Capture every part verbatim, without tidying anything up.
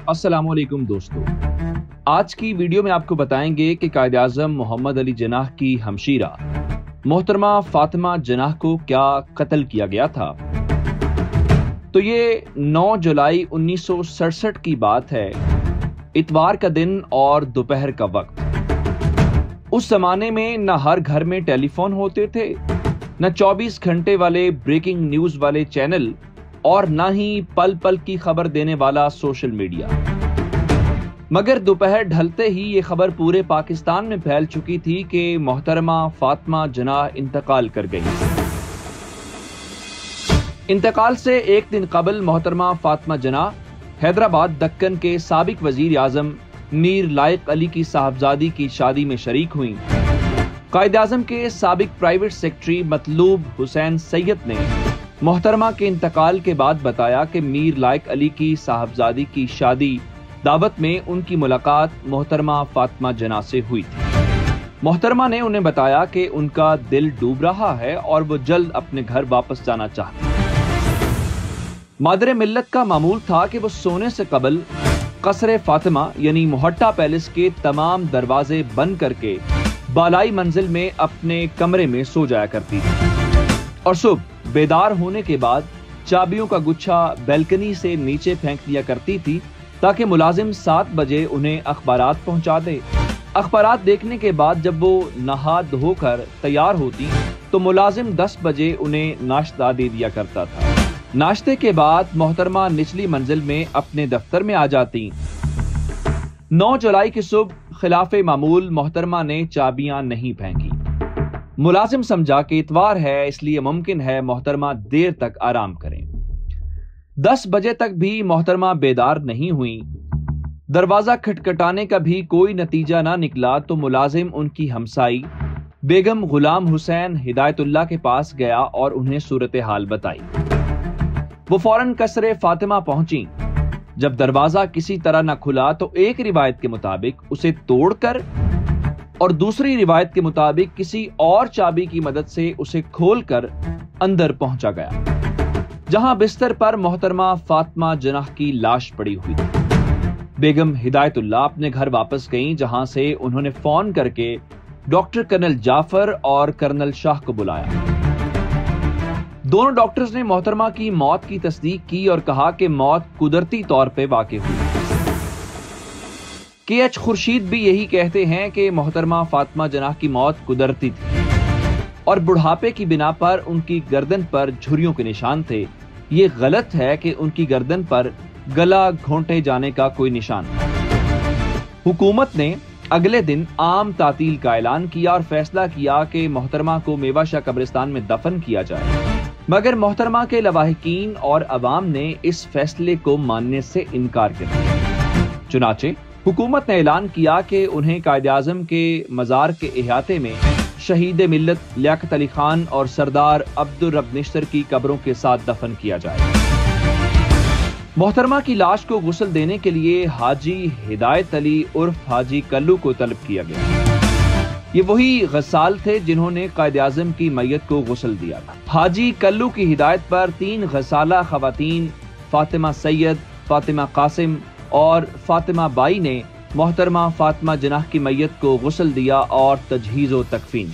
अस्सलाम वालेकुम दोस्तों, आज की वीडियो में आपको बताएंगे कि कायद आज़म मोहम्मद अली जिन्नाह की हमशीरा मोहतरमा फातिमा जिन्नाह को क्या कत्ल किया गया था। तो ये नौ जुलाई उन्नीस सौ सड़सठ की बात है, इतवार का दिन और दोपहर का वक्त। उस जमाने में न हर घर में टेलीफोन होते थे, न चौबीस घंटे वाले ब्रेकिंग न्यूज वाले चैनल और न ही पल पल की खबर देने वाला सोशल मीडिया। मगर दोपहर ढलते ही ये खबर पूरे पाकिस्तान में फैल चुकी थी कि मोहतरमा फातिमा जिन्नाह इंतकाल कर गई। इंतकाल से एक दिन कबल मोहतरमा फातिमा जिन्नाह हैदराबाद दक्कन के साबिक वजीर आजम मीर लायक अली की साहबजादी की शादी में शरीक हुई। कायद आज़म के साबिक प्राइवेट सेक्रेटरी मतलूब हुसैन सैयद ने मोहतरमा के इंतकाल के बाद बताया कि मीर लायक अली की साहबजादी की शादी दावत में उनकी मुलाकात मोहतरमा फातिमा जिन्नाह से हुई थी। मोहतरमा ने उन्हें बताया कि उनका दिल डूब रहा है और वो जल्द अपने घर वापस जाना चाहती है। मादरे मिल्लत का मामूल था कि वो सोने से कबल कसरे फातिमा यानी मोहट्टा पैलेस के तमाम दरवाजे बंद करके बालाई मंजिल में अपने कमरे में सो जाया करती थी और सुबह बेदार होने के बाद चाबियों का गुच्छा बैल्कनी से नीचे फेंक दिया करती थी ताकि मुलाजिम सात बजे उन्हें अखबारात पहुंचा दे। अखबारात देखने के बाद जब वो नहा धोकर तैयार होती तो मुलाजिम दस बजे उन्हें नाश्ता दे दिया करता था। नाश्ते के बाद मोहतरमा निचली मंजिल में अपने दफ्तर में आ जाती। नौ जुलाई की सुबह खिलाफे मामूल मोहतरमा ने चाबियां नहीं फेंकी। मुलाजिम समझा कि इतवार है, इसलिए मुमकिन है मोहतरमा देर तक आराम करें। दस बजे तक भी मोहतरमा बेदार नहीं हुई। दरवाजा खटखटाने का भी कोई नतीजा ना निकला तो मुलाजिम उनकी हमसाई बेगम गुलाम हुसैन हिदायतुल्लाह के पास गया और उन्हें सूरत हाल बताई। वो फौरन कसरे फातिमा पहुंची। जब दरवाजा किसी तरह न खुला तो एक रिवायत के मुताबिक उसे तोड़कर और दूसरी रिवायत के मुताबिक किसी और चाबी की मदद से उसे खोलकर अंदर पहुंचा गया, जहां बिस्तर पर मोहतरमा फातिमा जिन्नाह की लाश पड़ी हुई थी। बेगम हिदायतुल्लाह अपने घर वापस गईं, जहां से उन्होंने फोन करके डॉक्टर कर्नल जाफर और कर्नल शाह को बुलाया। दोनों डॉक्टर्स ने मोहतरमा की मौत की तस्दीक की और कहा कि मौत कुदरती तौर पे वाक़ई हुई। के एच खुर्शीद भी यही कहते हैं कि मोहतरमा फातिमा जिन्नाह की मौत कुदरती थी और बुढ़ापे की बिना पर उनकी गर्दन पर झुर्रियों के निशान थे। ये गलत है कि उनकी गर्दन पर गला घोंटे जाने का कोई निशान था। हुकूमत ने अगले दिन आम तातील का ऐलान किया और फैसला किया कि मोहतरमा को मेवाशाह कब्रिस्तान में दफन किया जाए, मगर मोहतरमा के लवाहिकीन और अवाम ने इस फैसले को मानने से इनकार कर दिया। चुनाचे हुकूमत ने ऐलान किया कि उन्हें कायद आज़म के मज़ार के इहाते में शहीद मिल्लत लियाकत अली खान और सरदार अब्दुल रब निश्तर की कब्रों के साथ दफन किया जाए। मोहतरमा की लाश को गुस्ल देने के लिए हाजी हिदायत अली उर्फ हाजी कल्लू को तलब किया गया। ये वही गसाल थे जिन्होंने कायद आज़म की मैयत को गुस्ल दिया था। हाजी कल्लू की हिदायत पर तीन गसाला खवातीन फातिमा सैयद, फातिमा कासिम और फातिमा बाई ने मोहतरमा फातिमा जिन्नाह की मैयत को गुस्ल दिया और तजहीज़ो तकफीन।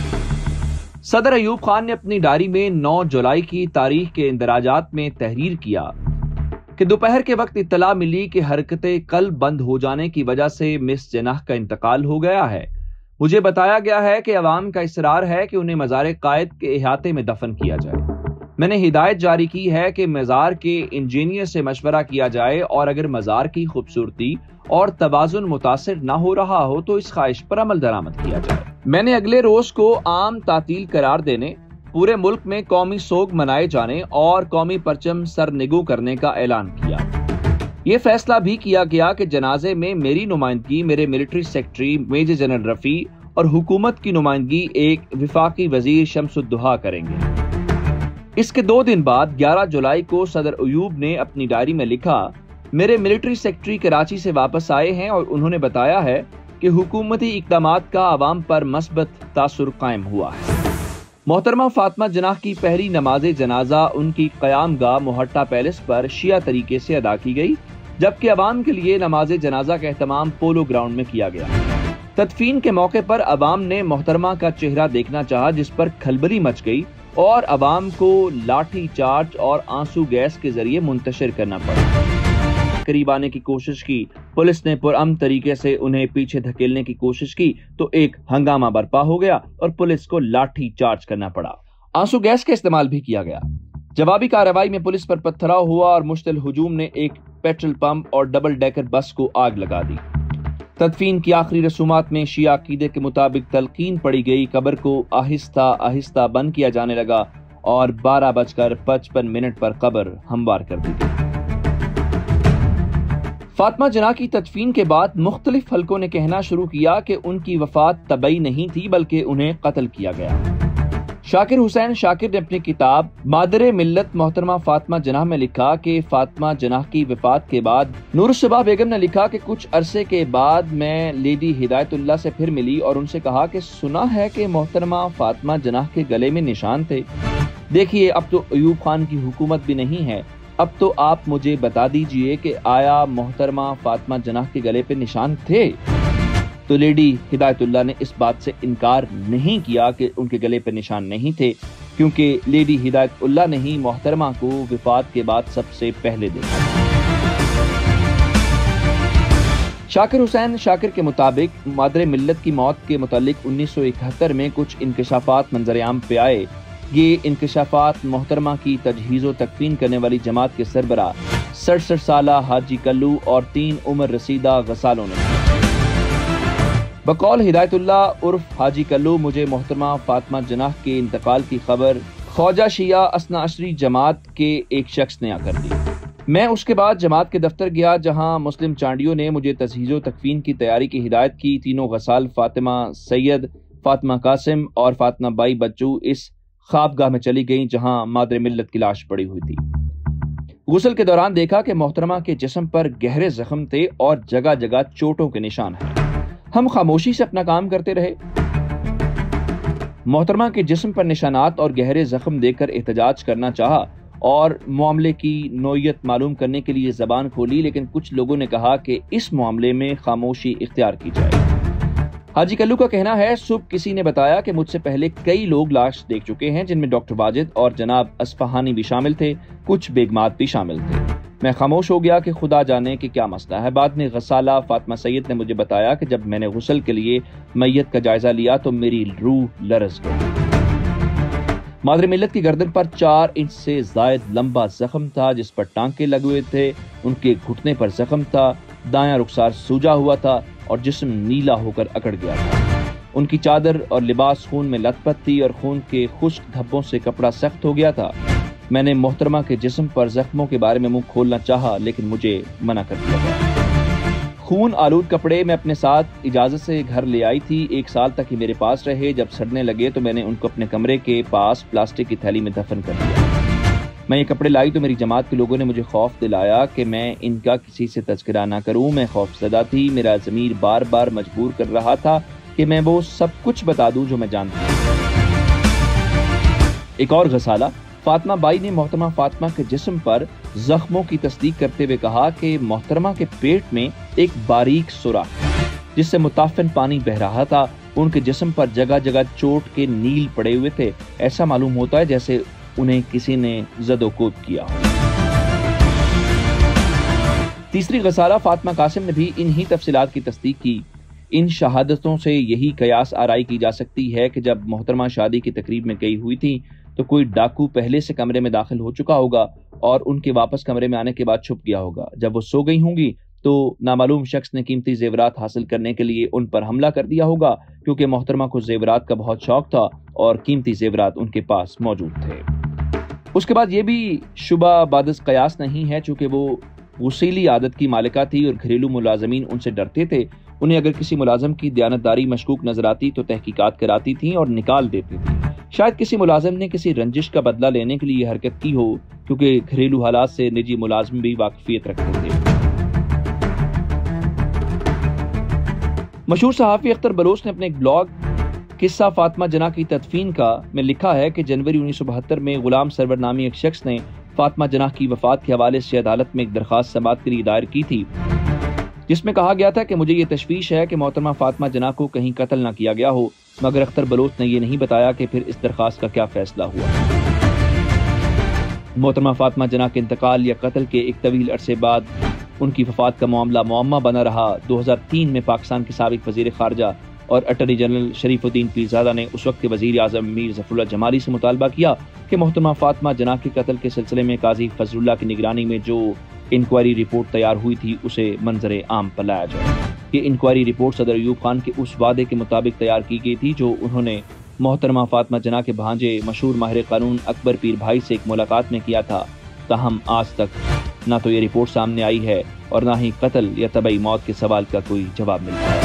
सदर अयूब खान ने अपनी डायरी में नौ जुलाई की तारीख के इंदराजात में तहरीर किया कि दोपहर के वक्त इत्तला मिली कि हरकतें कल्ब बंद हो जाने की वजह से मिस जिन्नाह का इंतकाल हो गया है। मुझे बताया गया है कि अवाम का इसरार है कि उन्हें मज़ार कायद के इहाते में दफन किया जाए। मैंने हिदायत जारी की है कि मज़ार के इंजीनियर से मशवरा किया जाए और अगर मज़ार की खूबसूरती और तवाज़ुन मुतासिर न हो रहा हो तो इस ख्वाहिश पर अमल दरामद किया जाए। मैंने अगले रोज को आम तातील करार देने, पूरे मुल्क में कौमी सोग मनाए जाने और कौमी परचम सरनिगू करने का ऐलान किया। ये फैसला भी किया गया कि जनाजे में मेरी नुमाइंदगी मेरे military secretary major general Rafi और हुकूमत की नुमाइंदगी एक विफाकी वजीर शम्सुद्दुहा करेंगे। इसके दो दिन बाद ग्यारह जुलाई को सदर अयूब ने अपनी डायरी में लिखा, मेरे मिलिट्री सेक्रेटरी कराची से वापस आए हैं और उन्होंने बताया है कि हुकूमती इक़दामात का आवाम पर मस्बत तासुर कायम हुआ है। मोहतरमा फातिमा जिन्नाह की पहली नमाज जनाजा उनकी क़यामगाह मोहट्टा पैलेस पर शिया तरीके से अदा की गई جبکہ عوام کے لیے نماز جنازہ کا اہتمام پولو گراؤنڈ میں کیا گیا۔ تدفین کے موقع پر عوام نے محترمہ کا چہرہ دیکھنا چاہا، جس پر کھلبلی مچ گئی اور عوام کو لاٹھی چارج اور آنسو گیس کے ذریعے منتشر کرنا پڑا۔ قریب آنے کی کوشش کی، پولیس نے پرامن طریقے سے انہیں پیچھے دھکیلنے کی کوشش کی تو ایک ہنگامہ برپا ہو گیا اور پولیس کو لاٹھی چارج کرنا پڑا۔ آنسو گیس کا استعمال بھی کیا گیا۔ جوابی کارروائی میں پولیس پر پتھراؤ ہوا اور مشتعل ہجوم نے ایک پیٹرول پمپ اور ڈبل ڈیکر بس کو آگ لگا دی۔ تدفین کی آخری رسومات میں شیعہ عقیدے کے مطابق تلقین پڑی گئی، قبر کو آہستہ آہستہ بند کیا جانے لگا اور بارہ بج کر پچپن منٹ پر قبر ہموار کر دی گئی۔ فاطمہ جناح کی تدفین کے بعد مختلف حلقوں نے کہنا شروع کیا کہ ان کی وفات طبعی نہیں تھی بلکہ انہیں قتل کیا گیا۔ شاکر حسین شاکر نے اپنی کتاب مادر ملت محترمہ فاطمہ جناح میں لکھا کہ فاطمہ جناح کی وفات کے بعد نور الصباح بیگم نے لکھا کہ کچھ عرصے کے بعد میں لیڈی ہدایت اللہ سے پھر ملی اور ان سے کہا کہ سنا ہے کہ محترمہ فاطمہ جناح کے گلے میں نشان تھے۔ دیکھیے اب تو ایوب خان کی حکومت بھی نہیں ہے، اب تو آپ مجھے بتا دیجئے کہ آیا محترمہ فاطمہ جناح کے گلے پہ نشان تھے؟ تو لیڈی ہدایت اللہ نے اس بات سے انکار نہیں کیا کہ ان کے گلے پہ نشان نہیں تھے، کیونکہ لیڈی ہدایت اللہ نے ہی محترمہ کو وفات کے بعد سب سے پہلے دیکھا۔ شاکر حسین شاکر کے مطابق مادر ملت کی موت کے متعلق انیس سو اکہتر میں کچھ انکشافات منظر عام پہ آئے۔ یہ انکشافات محترمہ کی تجہیز و تکفین کرنے والی جماعت کے سربراہ سڑسٹھ سالہ حاجی کلو اور تین عمر رسیدہ غسالوں نے بقول ہدایت اللہ عرف حاجی کلو مجھے محترمہ فاطمہ جناح کے انتقال کی خبر خواجہ شیعہ اثنا عشری جماعت کے ایک شخص نے آ کر دی۔ میں اس کے بعد جماعت کے دفتر گیا جہاں مسلم چانڈیوں نے مجھے تجہیز و تکفین کی تیاری کی ہدایت کی۔ تینوں غسال فاطمہ سید، فاطمہ قاسم اور فاطمہ بائی بچو اس خوابگاہ میں چلی گئیں جہاں مادر ملت کی لاش پڑی ہوئی تھی۔ غسل کے دوران دیکھا کہ محترمہ کے جسم پر گہرے زخم تھے اور جگہ جگہ چوٹوں کے نشان ہیں۔ ہم خاموشی سے اپنا کام کرتے رہے۔ محترمہ کے جسم پر نشانات اور گہرے زخم دیکھ کر احتجاج کرنا چاہا اور معاملے کی نوعیت معلوم کرنے کے لیے زبان کھولی، لیکن کچھ لوگوں نے کہا کہ اس معاملے میں خاموشی اختیار کی جائے۔ حاجی کلو کا کہنا ہے صبح کسی نے بتایا کہ مجھ سے پہلے کئی لوگ لاش دیکھ چکے ہیں، جن میں ڈاکٹر واجد اور جناب اصفہانی بھی شامل تھے، کچھ بیگمات بھی شامل تھے۔ میں خاموش ہو گیا کہ خدا جانے کہ کیا مسئلہ ہے۔ بعد میں غسالہ فاطمہ سید نے مجھے بتایا کہ جب میں نے غسل کے لیے میت کا جائزہ لیا تو میری روح لرز گئی۔ مادر ملت کی گردن پر چار انچ سے زائد لمبا زخم تھا جس پر ٹانکے لگے ہوئے تھے، ان کے گھٹنے پر زخم تھا، دایاں رخسار سوجا ہوا تھا اور جسم نیلا ہو کر اکڑ گیا تھا۔ ان کی چادر اور لباس خون میں لت پت تھی اور خون کے خشک دھبوں سے کپڑا سخت ہو گیا تھا۔ میں نے محترمہ کے جسم پر زخموں کے بارے میں منہ کھولنا چاہا لیکن مجھے منع کر دیا گیا۔ خون آلود کپڑے میں اپنے ساتھ اجازت سے گھر لے آئی تھی، ایک سال تک ہی میرے پاس رہے۔ جب سڑنے لگے تو میں نے ان کو اپنے کمرے کے پاس پلاسٹک کی تھیلی میں دفن کر دیا۔ میں یہ کپڑے لائی تو میری جماعت کے لوگوں نے مجھے خوف دلایا کہ میں ان کا کسی سے تذکرہ نہ کروں۔ میں خوف زدہ تھی، میرا ضمیر بار بار مجبور کر رہا تھا کہ میں وہ سب کچھ بتا دوں جو میں جانتا ہوں۔ ایک اور غسالہ فاطمہ بائی نے محترمہ فاطمہ کے جسم پر زخموں کی تصدیق کرتے ہوئے کہا کہ محترمہ کے پیٹ میں ایک باریک سوراخ جس سے متعفن پانی بہ رہا تھا، ان کے جسم پر جگہ جگہ چوٹ کے نیل پڑے ہوئے تھے، ایسا معلوم ہوتا ہے جیسے انہیں کسی نے زد و کوب کیا ہو۔ تیسری غسالہ فاطمہ قاسم نے بھی انہی تفصیلات کی تصدیق کی۔ ان شہادتوں سے یہی قیاس آرائی کی جا سکتی ہے کہ جب محترمہ شادی کی تقریب میں گئی ہوئی تھی تو کوئی ڈاکو پہلے سے کمرے میں داخل ہو چکا ہوگا اور ان کے واپس کمرے میں آنے کے بعد چھپ گیا ہوگا۔ جب وہ سو گئی ہوں گی تو نامعلوم شخص نے قیمتی زیورات حاصل کرنے کے لیے ان پر حملہ کر دیا ہوگا، کیونکہ محترمہ کو زیورات کا بہت شوق تھا اور قیمتی زیورات ان کے پاس موجود تھے۔ اس کے بعد یہ بھی شبہ بادس قیاس نہیں ہے، چونکہ وہ غسیلی عادت کی مالکہ تھی اور گھریلو ملازمین ان سے ڈرتے تھے۔ انہیں اگر کسی ملازم کی دیانتداری مشکوک نظر آتی تو تحقیقات کراتی تھیں اور نکال دیتی تھیں۔ شاید کسی ملازم نے کسی رنجش کا بدلہ لینے کے لیے یہ حرکت کی ہو، کیونکہ گھریلو حالات سے نجی ملازم بھی واقفیت رکھتے تھے۔ مشہور صحافی اختر بلوچ نے اپنے ایک بلاگ قصہ فاطمہ جناح کی تدفین کا میں لکھا ہے کہ جنوری انیس سو بہتر میں غلام سرور نامی ایک شخص نے فاطمہ جناح کی وفات کے حوالے سے عدالت میں ایک درخواست سماعت کے لیے دائر کی تھی، جس میں کہا گیا تھا کہ مجھے یہ تشویش ہے کہ محترمہ فاطمہ جناح کو کہیں قتل نہ کیا گیا ہو، مگر اختر بلوچ نے یہ نہیں بتایا کہ پھر اس درخواست کا کیا فیصلہ ہوا۔ محترمہ فاطمہ جناح کے انتقال یا قتل کے ایک طویل عرصے بعد ان کی وفات کا معاملہ معمہ بنا رہا۔ دو ہزار تین میں پاکستان کے سابق وزیر خارجہ اور اٹارنی جنرل شریف الدین پیرزادہ نے اس وقت کے وزیر اعظم میر ظفر اللہ جمالی سے مطالبہ کیا کہ محترمہ فاطمہ جناح کے قتل کے سلسلے میں قاضی فضل اللہ کی نگرانی میں جو انکوائری رپورٹ تیار ہوئی تھی اسے منظر عام پر لایا جائے۔ یہ انکوائری رپورٹ صدر ایوب خان کے اس وعدے کے مطابق تیار کی گئی تھی جو انہوں نے محترمہ فاطمہ جناح کے بھانجے مشہور ماہر قانون اکبر پیر بھائی سے ایک ملاقات میں کیا تھا۔ تاہم آج تک نہ تو یہ رپورٹ سامنے آئی ہے اور نہ ہی قتل یا طبعی موت کے سوال کا کوئی جواب ملتا ہے۔